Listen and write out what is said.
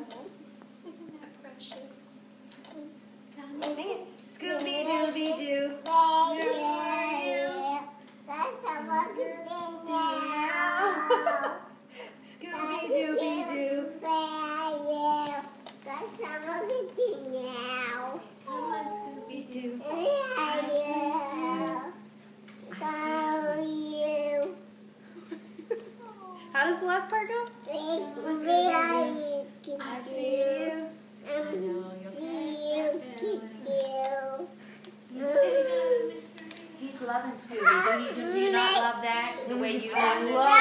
Isn't that precious? Scooby Dooby Doo. Scooby Dooby Doo. Come on, Scooby Doo. How does the last part go? I see you. He's loving Scooby. Do you not love that? The way you love him?